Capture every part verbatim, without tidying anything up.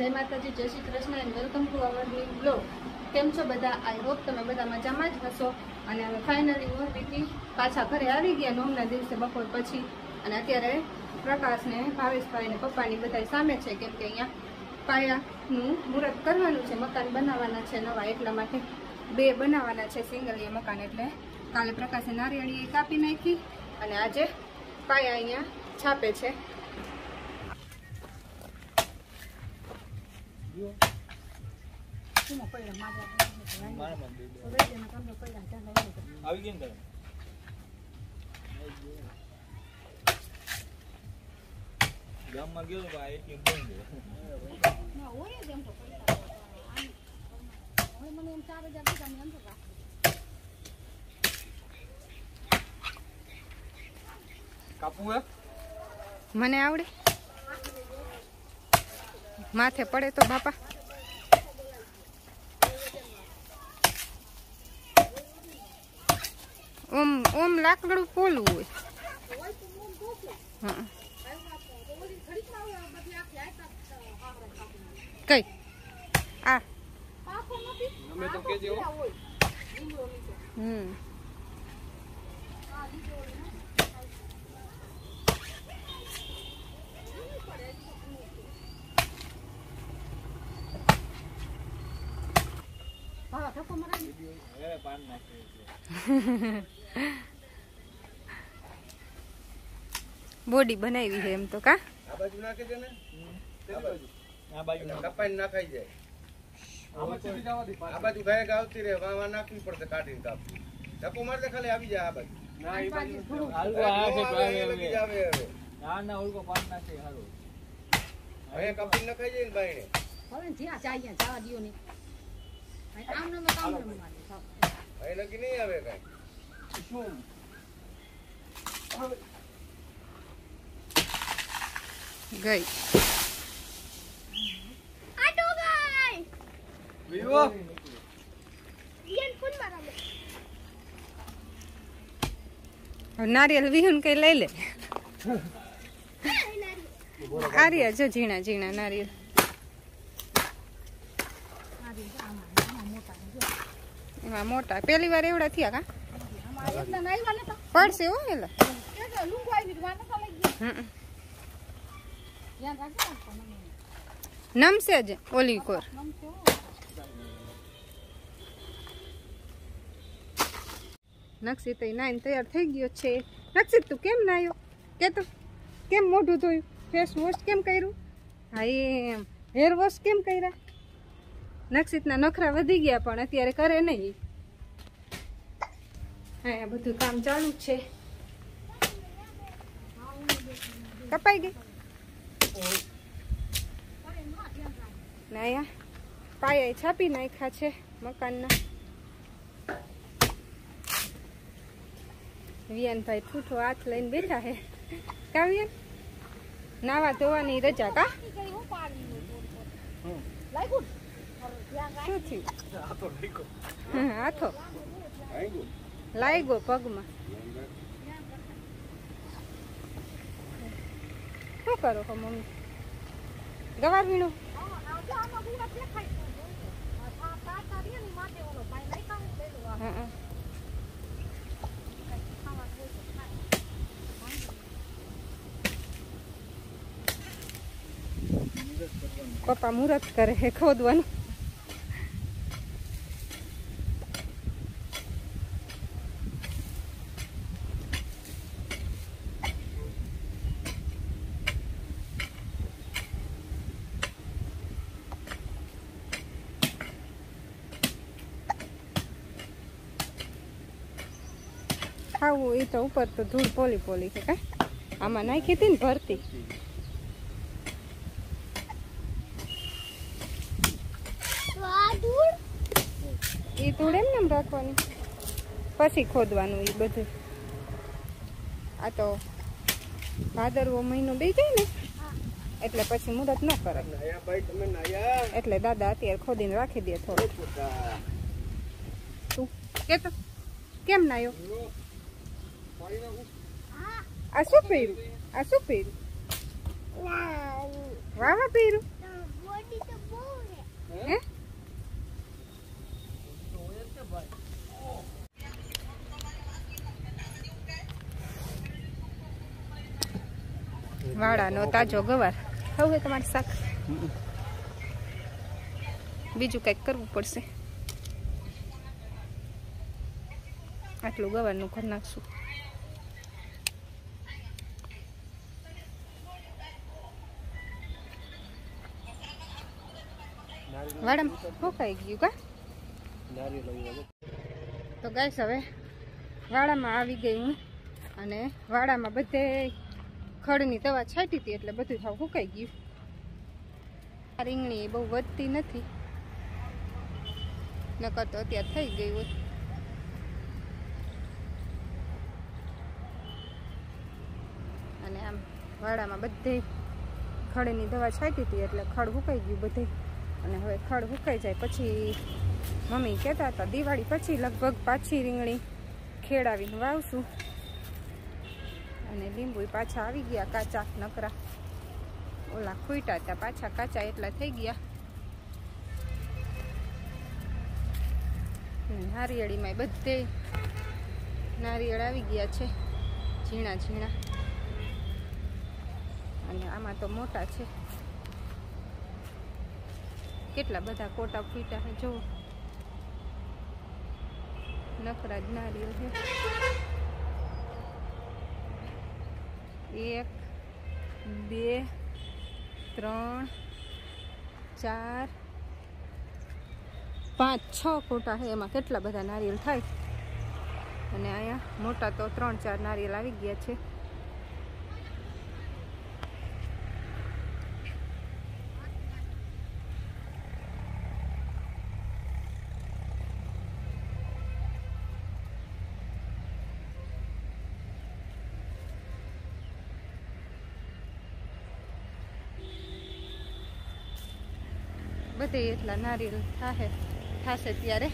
जय माताजी, जय Shri Krishna and welcome to our new blog. केम छो बधा? आई होप तमे बधा मजामां ज हशो। अने हवे फाइनली मोरबीथी पाछा घरे आवी गया नोमना दिवसे बपोर पछी। अने अत्यारे प्रकाश ने भावेशभाई ने पप्पानी बधाई सामे छे, केम के अहींया पायानुं मुहूर्त करवानुं छे, मकान बनाववाना छे नवा, એટલા માટે બે બનાવવાના છે સિંગલિયા મકાન। એટલે કાલે પ્રકાશે નારિયેળી કાપી નાખી અને આજે પાયા અહીંયા છાપે છે। મને આવડે, માથે પડે તો બાપા ઓમ ઓમ લાકડું પોલું હોય। હા કઈ આ હમ બોડી બનાવી છે એમ તો કા આ બાજુ નાખે છે ને આ બાજુ આ બાજુ કપાઈને નાખાઈ જાય। આ બાજુ ગાય ગાવતી રે વાવા નાખવી પડશે કાઢીને કાપ ધક્કો મારતે ખાલી આવી જાય। આ બાજુ ના એ બાજુ હાલકો આ છે ભાઈ લગી જાવે હવે ના ના ઓલકો પાન નાખે હારો હવે કપીને નખાઈ જાય ને બાઈને હવે જ્યાં ચાયા જવા દિયો ને આમ ન કામ ન મારે હવે લગી નહીં આવે કાઈ શું ગઈ આટો ગઈ વિવો યન ફોન મારા નારિયેલ વિહુન કઈ લઈ લે। આર્યા જો ઝીણા ઝીણા નારિયેલ એમાં મોટા પહેલી વાર એવડા થયા કા પડશે હો એલા નમશે જ ઓલી કોર નક્ષિત નાઈન તૈયાર થઈ ગયો છે। નક્ષિત તું કેમ નાયો કે તો કેમ મોઢું ધોયું, ફેસ વોશ કેમ કર્યું? હા એમ હેર વોશ કેમ કર્યા? નક્ષિતના નખરા વધી ગયા પણ અત્યારે કરે નહીં। હા બધું કામ ચાલુ જ છે। કપાઈ ગઈ નાયા પાયા છાપી નાખ્યા છે મકાનના। વિયાનભાઈ ઠૂઠો હાથ લઈને બેઠા હે કા વિયાન? નાવા ધોવાની રજા કા? શું થયું? હાથો લાગ્યો પગમાં। શું કરો છો મમ્મી? ગવાર વીણો? પપ્પા મુહૂર્ત કરે હે ખોદવાનું। ખાવું એ તો ઉપર તો ધૂળ પોલી પોલી છે કા? આમાં નાખી હતી ને ભરતી એ ધૂળ એમ નેમ રાખવાની પછી ખોદવાનું એ બધું। આ તો ભાદરવો મહિનો બે જાય ને એટલે પછી મુહૂર્ત ન કરાય, એટલે દાદા અત્યારે ખોદીને રાખી દે થોડું। તું કે તો કેમ નાયો? આ શું પહેર્યું? આ શું પહેર્યું? વાવા પહેર્યું? હે વાડાનો તાજો ગવાર હવે તમારે શાક બીજું કંઈક કરવું પડશે. આટલું ગવારનું કરી નાખશું. વાડામાં ફોકાઈ ગયું કા તો ગાઈસ હવે વાડામાં આવી ગઈ હું અને વાડામાં બધે ખડની દવા છાંટી હતી એટલે બધું સાવ ફૂંકાઈ ગયું. રીંગણી બહુ વધતી નથી નકર તો અત્યારે થઈ ગઈ હોય. અને આમ વાડામાં બધે ખડની દવા છાંટી હતી એટલે ખડ ફૂંકાઈ ગયું બધે. અને હવે ખડ ફૂંકાઈ જાય પછી મમ્મી કહેતા હતા દિવાળી પછી લગભગ પાછી રીંગણી ખેડાવીને વાવશું. અને લીંબુ પાછા આવી ગયા કાચા નકરા ઓલા ખૂટ્યા હતા પાછા કાચા એટલા થઈ ગયા. નારિયેળીમાં બધે નારિયેળ આવી ગયા છે ઝીણા ઝીણા અને આમાં તો મોટા છે. કેટલા બધા કોટા ફૂટ્યા છે જો નકરા જ નારિયેળ છે. એક બે ત્રણ ચાર પાંચ છ કોટા છે એમાં કેટલા બધા નારિયેળ થાય. અને અહીંયા મોટા તો ત્રણ ચાર નારિયેળ આવી ગયા છે. બધે એટલા નારિયેળ થાશે થાશે ત્યારે.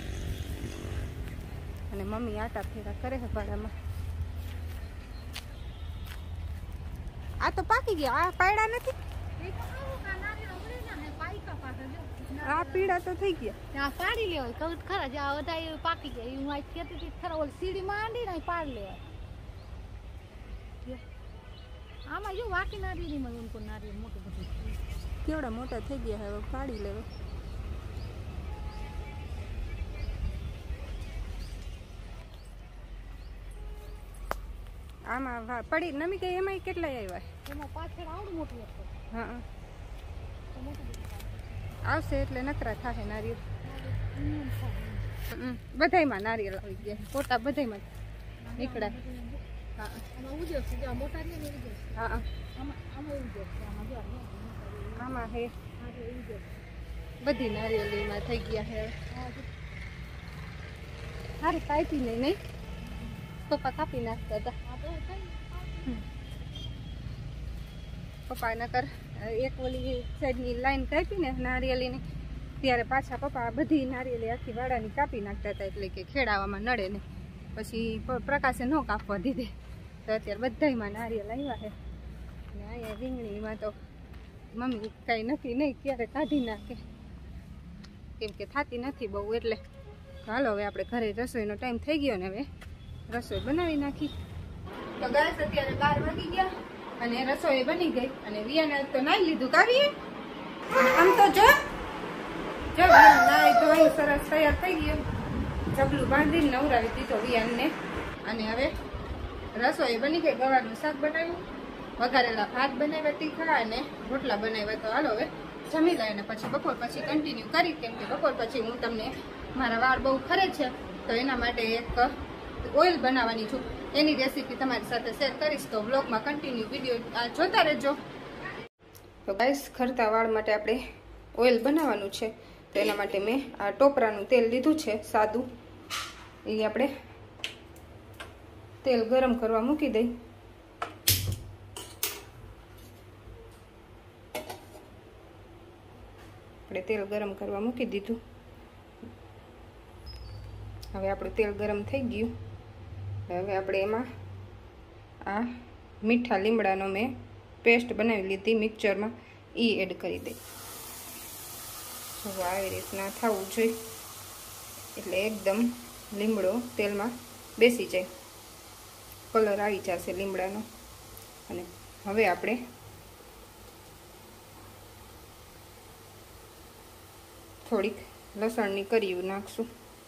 અને મમ્મી આટા ફેરા કરે છે પાડામાં. આ તો પાકી ગયા. આ પાયડા નથી. આ પીડા તો થઈ ગયા. પાડી લેવાય કહું ખરા જે આ બધા પાકી ગયા હું આ ખેતી થી ખરા ઓલી સીડી માંડી ને પાડી લેવાય. આમાં જો વાકી નારિયેળી માં ઉनको નારિયેળ મોટું બધું કેવડા મોટા થઈ ગયા હવે પાડી લેવા. આમાં પડી નમી ગઈ એમાં કેટલા આવ્યા એમાં પાછળ આવડું મોટું હતું. હા આવશે એટલે નકરા થાય નારિયેળ. બધાયમાં નારિયેળ આવી ગયા પોતા બધાયમાં નીકળ્યા. હા હા આમાં હે બધી નારિયેળીમાં થઈ ગયા હે. સારી કાપી નહીં નહીં પપ્પા કાપી નાખતા હતા. પપ્પા નકર એક ઓલી સાઈડની લાઈન કાપી ને નારિયેળીની ત્યારે પાછા પપ્પા બધી નારિયેળી આખી વાડાની કાપી નાખતા હતા એટલે કે ખેડાવામાં નડે ને. પછી પ્રકાશે ન કાપવા દીધે તો અત્યારે બધાયમાં નારિયેળ આવ્યા છે. અને અહીંયા રીંગણીમાં તો મમ્મી કાંઈ નક્કી નહીં ક્યારે કાઢી નાખે કેમ કે થતી નથી બહુ. એટલે હાલો હવે આપણે ઘરે રસોઈનો ટાઈમ થઈ ગયો ને હવે રસોઈ બનાવી નાખી. તો ગાઈસ અત્યારે બાર વાગી ગયા અને રસોઈ બની ગઈ. અને વિયાને તો નાઈ લીધું કાવીએ આમ તો જો જો નાઈ ધોઈ સરસ તૈયાર થઈ ગયો. જબલું બાંધીને નવરાવી દીધો વિયાનને. અને હવે રસોઈ બની ગઈ. ગવારનું શાક બનાવ્યું, વઘારેલા ભાત બનાવ્યા તીખા અને રોટલા બનાવ્યા. તો હાલો હવે જમી લઈએ ને પછી બપોર પછી કન્ટિન્યુ કરી કેમ કે બપોર પછી હું તમને મારા વાળ બહુ ખરે છે તો એના માટે એક ઓઇલ બનાવવાની છું. એની રેસીપી તમારી સાથે શેર કરીશ તો વ્લોગમાં કન્ટિન્યુ વિડીયો જોતા રહેજો. તો ગાઈસ ખરતા વાળ માટે આપણે ઓઇલ બનાવવાનું છે તો એના માટે મેં આ ટોપરાનું તેલ લીધું છે સાદું. એ આપણે તેલ ગરમ કરવા મૂકી દઈ. આપણે તેલ ગરમ કરવા મૂકી દીધું. હવે આપણું તેલ ગરમ થઈ ગયું. હવે આપણે એમાં આ મીઠા લીમડાનો મેં પેસ્ટ બનાવી લીધી મિક્સરમાં એ એડ કરી દઈ. હવે આવી રીતના થવું જોઈએ એટલે એકદમ લીમડો તેલમાં બેસી જાય, કલર આવી જશે લીમડાનો. અને હવે આપણે થોડીક લસણની કરીયું નાખશું.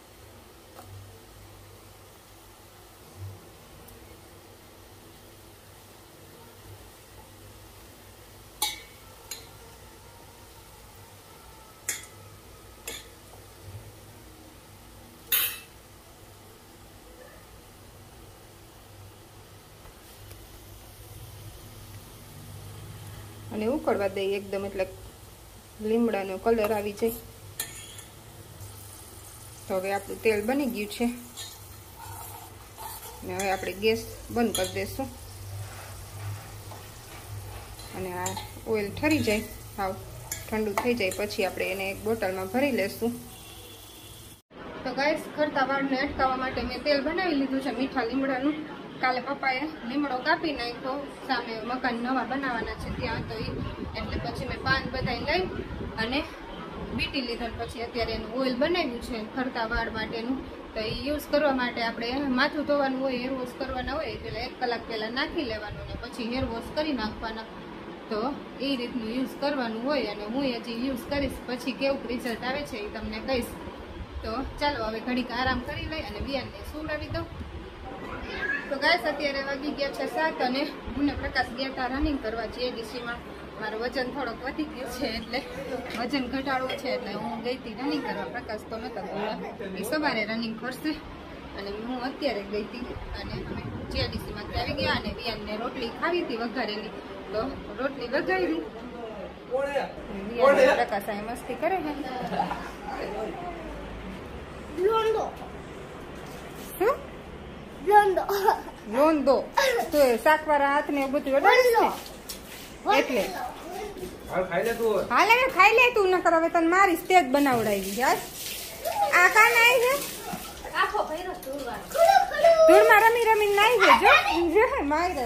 અને ઉકળવા દઈએ એકદમ એટલે લીમડાનો કલર આવી જાય. તો હવે આપણું તેલ બની ગયું છે અને હવે આપણે ગેસ બંધ કરી દઈશું. અને આ ઓઇલ ઠરી જાય, હાવ ઠંડુ થઈ જાય પછી આપણે એને એક બોટલમાં ભરી લેશું. તો ગાઈસ, ખરતા વાળને અટકાવવા માટે મેં તેલ બનાવી લીધું છે મીઠા લીમડાનું. કાલે પપ્પાએ લીમડો કાપી નાખ્યો, સામે મકાન નવા બનાવવાના છે ત્યાં, તો એટલે પછી મેં પાન બધા લઈ અને બીટી લીધો. પછી અત્યારે એનું ઓઇલ બનાવ્યું છે ખરતા વાળ માટેનું. તો એ યુઝ કરવા માટે આપણે માથું ધોવાનું હોય, હેર વોશ કરવાના હોય એટલે એક કલાક પહેલાં નાખી લેવાનું ને પછી હેર વોશ કરી નાખવાના. તો એ રીતનું યુઝ કરવાનું હોય અને હું હજી યુઝ કરીશ, પછી કેવું રિઝલ્ટ આવે છે એ તમને કહીશ. તો ચાલો હવે ઘડીક આરામ કરી લઈ અને બિયાનને સુવડાવી દઉં. તો ગાઈસ, અત્યારે વાગી ગયા છે સાત અને હું ને પ્રકાશ ગયા હતા રનિંગ કરવા જીએડીસીમાં. મારું વજન થોડોક વધી ગયું છે એટલે વજન ઘટાડવું છે એટલે હું ગઈ હતી રનિંગ કરવા. પ્રકાશ તો નહોતા ગયા, એ સવારે રનિંગ કરશે અને હું અત્યારે ગઈ હતી. અને અમે જીએડીસીમાંથી આવી ગયા અને બિયાનને રોટલી ખાવી હતી વઘારેલી, તો રોટલી વઘારી. પ્રકાશ અહીં મસ્તી કરે છે. શું લોન દો તો શાકવાળા હાથ ને બધું અડાડીશ ને એટલે હાલે ખાઈ લે તું. ન કરો હવે તને મારીશ, તે જ બનાવડાવી યાર. આ કા નાઈ છે ધૂળમાં રમી રમી નાઈ છે જો મારી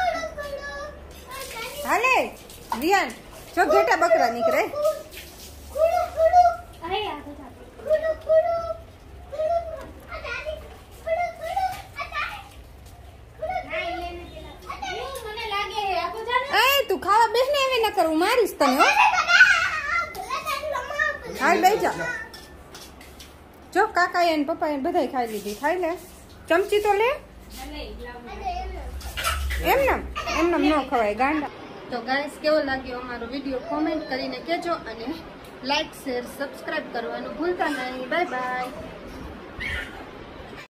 હાલે વિયાન જો ઘેટા બકરા નીકળે. તું ખાવા બેસ ને એવી ન કરું, મારીશ તને. હાલ બેસી જા. જો કાકા એને પપ્પા એને બધા ખાઈ લીધી, ખાઈ લે. ચમચી તો લે. એમને એમને ન ખવાય ગાંડા. તો ગાઈસ, કેવો લાગ્યો અમારો વિડીયો કોમેન્ટ કરીને કહેજો અને લાઈક શેર સબસ્ક્રાઇબ કરવાનું ભૂલતા નહીં. Bye by.